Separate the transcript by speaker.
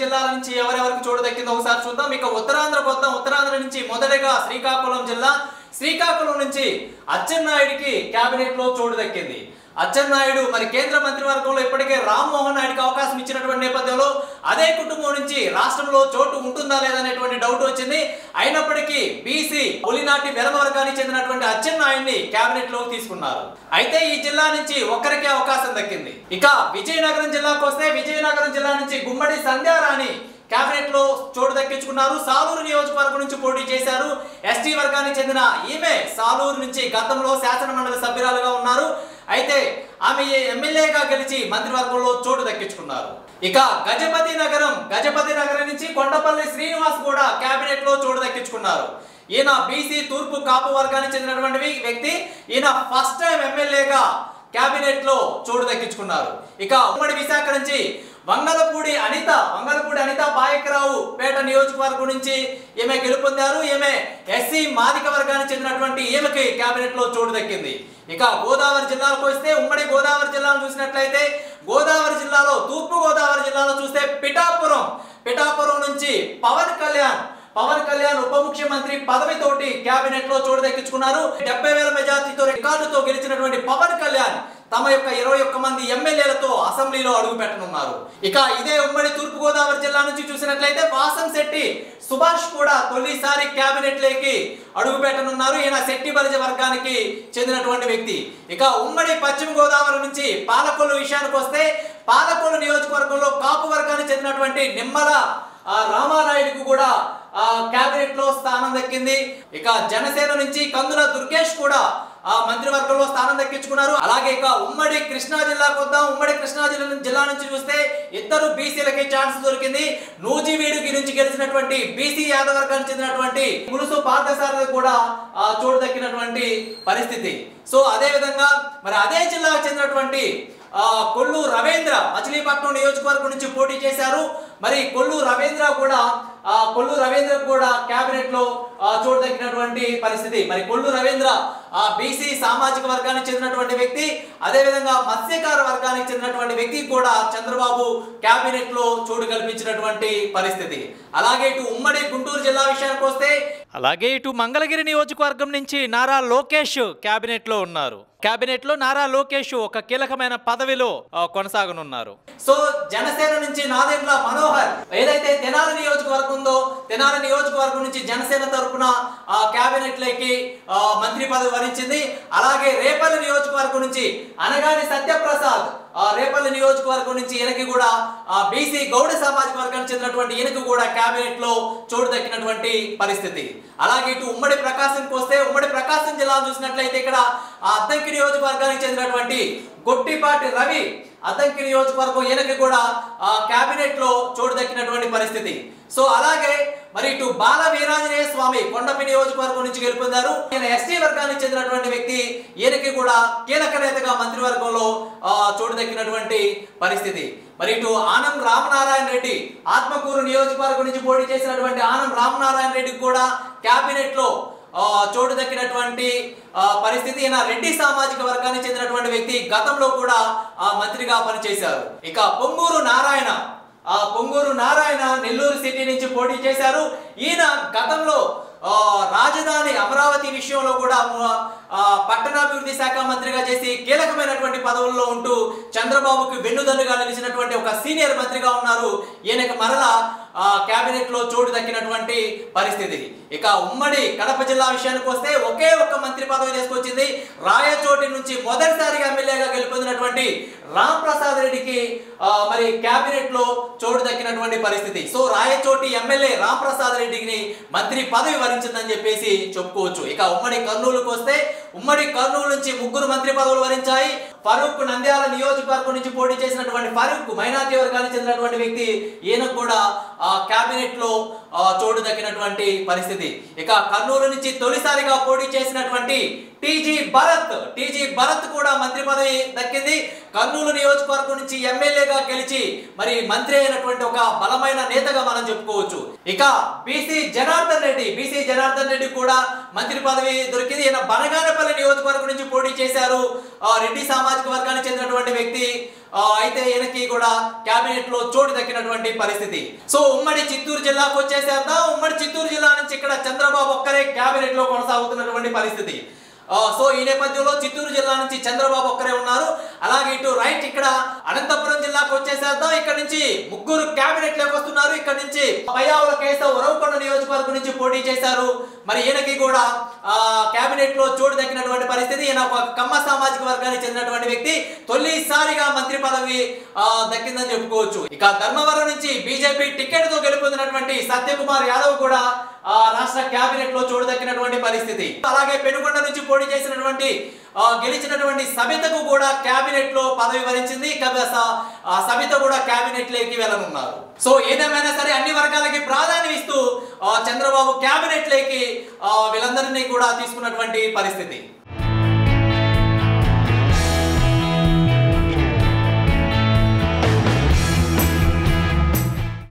Speaker 1: జిల్లాల నుంచి ఎవరెవరికి చోటు దక్కిందో ఒకసారి చూద్దాం. ఇక ఉత్తరాంధ్ర కొద్దాం. ఉత్తరాంధ్ర నుంచి మొదటగా శ్రీకాకుళం జిల్లా. శ్రీకాకుళం నుంచి అచ్చెన్నాయుడికి కేబినెట్ లో చోటు దక్కింది. అచ్చెన్నాయుడు మరి కేంద్ర మంత్రివర్గంలో ఇప్పటికే రామ్మోహన్ నాయుడుకి అవకాశం ఇచ్చినటువంటి నేపథ్యంలో అదే కుటుంబం నుంచి రాష్ట్రంలో చోటు ఉంటుందా లేదనేటువంటి డౌట్ వచ్చింది. అయినప్పటికీ బీసీ పులినాటి వెలమ వర్గానికి చెందినటువంటి అచ్చెన్నాయుడిని కేబినెట్ లోకి తీసుకున్నారు. అయితే ఈ జిల్లా నుంచి ఒక్కరికే అవకాశం దక్కింది. ఇక విజయనగరం జిల్లాకు వస్తే విజయనగరం జిల్లా నుంచి గుమ్మడి సంధ్యారాణి కేబినెట్ లో చోటు దక్కించుకున్నారు. సాలూరు నియోజకవర్గం నుంచి పోటీ చేశారు. ఎస్టీ వర్గానికి చెందిన ఈమె సాలూరు నుంచి గతంలో శాసన మండలి సభ్యురాలుగా ఉన్నారు. అయితే ఆమె ఎమ్మెల్యేగా గెలిచి మంత్రివర్గంలో చోటు దక్కించుకున్నారు. ఇక గజపతి నగరం నుంచి కొండపల్లి శ్రీనివాస్ కూడా కేబినెట్ లో చోటు దక్కించుకున్నారు. ఈయన బీసీ తూర్పు కాపు వర్గానికి చెందినటువంటి వ్యక్తి. ఈయన ఫస్ట్ టైం ఎమ్మెల్యేగా కేబినెట్ లో చోటు దక్కించుకున్నారు. ఇక ఉమ్మడి విశాఖ నుంచి వంగలపూడి అనిత పాయకరావు పేట నియోజకవర్గం నుంచి ఈమె గెలుపొందారు. ఈమె ఎస్సీ మాదిక వర్గానికి చెందినటువంటి ఈమెకి కేబినెట్ లో చోటు దక్కింది. ఇక గోదావరి జిల్లాలకు వస్తే ఉమ్మడి గోదావరి జిల్లాను చూసినట్లయితే గోదావరి జిల్లాలో తూర్పు గోదావరి జిల్లాలో చూస్తే పిఠాపురం నుంచి పవన్ కళ్యాణ్ ఉప ముఖ్యమంత్రి పదవితోటి కేబినెట్ లో చోటు దక్కించుకున్నారు. 70,000 మెజార్టీతో రికార్డుతో గెలిచినటువంటి పవన్ కళ్యాణ్ తమ యొక్క 21 మంది ఎమ్మెల్యేలతో అసెంబ్లీలో అడుగు పెట్టనున్నారు. ఇక ఇదే ఉమ్మడి తూర్పు గోదావరి జిల్లా నుంచి చూసినట్లయితే వాసంశెట్టి సుభాష్ కూడా తొలిసారి కేబినెట్ లోకి అడుగు పెట్టనున్నారు. ఈయన శెట్టి బలిజ వర్గానికి చెందినటువంటి వ్యక్తి. ఇక ఉమ్మడి పశ్చిమ గోదావరి నుంచి పాలకొల్లు విషయానికి వస్తే పాలకొల్లు నియోజకవర్గంలో కాపు వర్గానికి చెందినటువంటి నిమ్మల రామానాయుడుకు కూడా కేబినెట్ లో స్థానం దక్కింది. ఇక జనసేన నుంచి కందుల దుర్గేష్ కూడా మంత్రివర్గంలో స్థానం దక్కించుకున్నారు. అలాగే ఇక ఉమ్మడి కృష్ణా జిల్లాకు వద్దాం. ఉమ్మడి కృష్ణా జిల్లా నుంచి చూస్తే ఇద్దరు బీసీలకి ఛాన్స్ దొరికింది. నూజివీడుకి నుంచి గెలిచినటువంటి బీసీ యాదవ వర్గానికి చెందినటువంటి పులుసు పార్థసారథి కూడా చోటు దక్కినటువంటి పరిస్థితి. సో అదే విధంగా మరి అదే జిల్లాకు చెందినటువంటి కొల్లు రవీంద్ర మచిలీపట్నం నియోజకవర్గం నుంచి పోటీ చేశారు. మరి కొల్లు రవీంద్ర కూడా కేబినెట్ లో చోటు దక్కినటువంటి పరిస్థితి. మరి కొల్లు రవీంద్ర బీసీ సామాజిక వర్గానికి చెందినటువంటి వ్యక్తి. అదే విధంగా మత్స్యకార వర్గానికి చెందినటువంటి వ్యక్తి కూడా చంద్రబాబు కేబినెట్ లో చోటు కల్పించినటువంటి పరిస్థితి. అలాగే ఇటు ఉమ్మడి గుంటూరు జిల్లా విషయానికి వస్తే అలాగే ఇటు మంగళగిరి నియోజకవర్గం నుంచి నారా లోకేష్ కేబినెట్ లో ఉన్నారు. కేబినెట్ లో నారా లోకేష్ ఒక కీలకమైన పదవిలో కొనసాగనున్నారు. సో జనసేన నుంచి నాదెండ్ల మనోహర్ ఏదైతే తెనాలి నియోజకవర్గం ఉందో తెనాలి నియోజకవర్గం నుంచి జనసేన తరఫున కేబినెట్ లోకి మంత్రి పదవి వరించింది. అలాగే రేపల్లి నియోజకవర్గం నుంచి అనగాని సత్యప్రసాద్ రేపల్లి నియోజకవర్గం నుంచి ఈయనకి కూడా బీసీ గౌడ సామాజిక వర్గానికి చెందినటువంటి ఈయనకు కూడా కేబినెట్ లో చోటు దక్కినటువంటి పరిస్థితి. అలాగే ఇటు ఉమ్మడి ప్రకాశంకి వస్తే ఉమ్మడి ప్రకాశం జిల్లా చూసినట్లయితే ఇక్కడ అద్దంకి నియోజకవర్గానికి చెందినటువంటి గొట్టిపాటి రవి అద్దంకి నియోజకవర్గం ఈయనకి కూడా కేబినెట్ లో చోటు దక్కినటువంటి పరిస్థితి. సో అలాగే మరి ఇటు బాల వీరాంజనేయ స్వామి కొండపి నియోజకవర్గం నుంచి గెలుపొందారు. ఈయన ఎస్టీ వర్గానికి చెందినటువంటి వ్యక్తి. ఈయనకి కూడా కీలక నేతగా మంత్రివర్గంలో చోటు దక్కినటువంటి పరిస్థితి. మరి ఇటు ఆనం రామనారాయణ రెడ్డి ఆత్మకూరు నియోజకవర్గం నుంచి పోటీ చేసినటువంటి ఆనం రామనారాయణ రెడ్డికి కూడా కేబినెట్ లో చోటు దక్కినటువంటి పరిస్థితి. ఈయన రెడ్డి సామాజిక వర్గానికి చెందినటువంటి వ్యక్తి. గతంలో కూడా మంత్రిగా పనిచేశారు. ఇక పొంగూరు నారాయణ నెల్లూరు సిటీ నుంచి పోటీ చేశారు. ఈయన గతంలో రాజధాని అమరావతి విషయంలో కూడా పట్టణాభివృద్ధి శాఖ మంత్రిగా చేసి కీలకమైనటువంటి పదవుల్లో ఉంటూ చంద్రబాబుకి వెన్నుదన్నుగా నిలిచినటువంటి ఒక సీనియర్ మంత్రిగా ఉన్నారు. ఈయనకు మరలా కేబినెట్ లో చోటు దక్కినటువంటి పరిస్థితి. ఇక ఉమ్మడి కడప జిల్లా విషయానికి వస్తే ఒకే ఒక్క మంత్రి పదవి తీసుకొచ్చింది. రాయచోటి నుంచి మొదటిసారిగా ఎమ్మెల్యేగా గెలుపొందినటువంటి రామ్ ప్రసాద్ రెడ్డికి మరి కేబినెట్ లో చోటు దక్కినటువంటి పరిస్థితి. సో రాయచోటి ఎమ్మెల్యే రామ్ ప్రసాద్ రెడ్డికి మంత్రి పదవి వరించిందని చెప్పేసి చెప్పుకోవచ్చు. ఇక ఉమ్మడి కర్నూలుకు వస్తే ఉమ్మడి కర్నూలు నుంచి 3 మంత్రి పదవులు వరించాయి. ఫరూక్ నంద్యాల నియోజకవర్గం నుంచి పోటీ చేసినటువంటి ఫరూక్ మైనార్టీ వర్గానికి చెందినటువంటి వ్యక్తి. ఈయనకు కూడా కేబినెట్ లో చోటు దక్కినటువంటి పరిస్థితి. ఇక కర్నూలు నుంచి తొలిసారిగా పోటీ చేసినటువంటి టీజీ భరత్ కూడా మంత్రి పదవి దక్కింది. కర్నూలు నియోజకవర్గం నుంచి ఎమ్మెల్యేగా గెలిచి మరి మంత్రి అయినటువంటి ఒక బలమైన నేతగా మనం చెప్పుకోవచ్చు. ఇక బీసీ జనార్దన్ రెడ్డి కూడా మంత్రి పదవి దొరికింది. ఈయన బనగానపల్లి నియోజకవర్గం నుంచి పోటీ చేశారు. రెడ్డి సామాజిక వర్గానికి చెందినటువంటి వ్యక్తి. అయితే ఈయనకి కూడా కేబినెట్ లో చోటు దక్కినటువంటి పరిస్థితి. సో ఉమ్మడి చిత్తూరు జిల్లాకు వచ్చేసేద్దాం. ఉమ్మడి చిత్తూరు జిల్లా నుంచి ఇక్కడ చంద్రబాబు ఒక్కరే కేబినెట్ లో కొనసాగుతున్నటువంటి పరిస్థితి. సో ఈ నేపథ్యంలో చిత్తూరు జిల్లా నుంచి చంద్రబాబు ఒక్కరే ఉన్నారు. అలాగే ఇటు రైట్ ఇక్కడ అనంతపురం జిల్లాకు వచ్చేసేద్దాం. ఇక్కడ నుంచి ముగ్గురు కేబినెట్ లోకి వస్తున్నారు. ఇక్కడ నుంచి పయ్యావుల కేశవ్ ఉరవకొండ నియోజకవర్గం నుంచి పోటీ చేశారు. మరి ఈయనకి కూడా కేబినెట్ లో చోటు దక్కినటువంటి పరిస్థితి. ఈయన ఒక కమ్మ సామాజిక వర్గానికి చెందినటువంటి వ్యక్తి. తొలిసారిగా మంత్రి పదవి దక్కిందని చెప్పుకోవచ్చు. ఇక ధర్మవరం నుంచి బీజేపీ టికెట్ తో గెలుపొందినటువంటి సత్యకుమార్ యాదవ్ కూడా రాష్ట్ర కేబినెట్ లో చోటు దక్కినటువంటి పరిస్థితి. అలాగే పెనుకొండ నుంచి పోటీ చేసినటువంటి గెలిచినటువంటి సబితకు కూడా కేబినెట్ లో పదవి వరించింది. సబిత కూడా కేబినెట్ లోకి వెళ్ళనున్నారు. సో ఏదేమైనా సరే అన్ని వర్గాలకి ప్రాధాన్యం ఇస్తూ చంద్రబాబు కేబినెట్ లోకి వీళ్ళందరినీ కూడా తీసుకున్నటువంటి పరిస్థితి.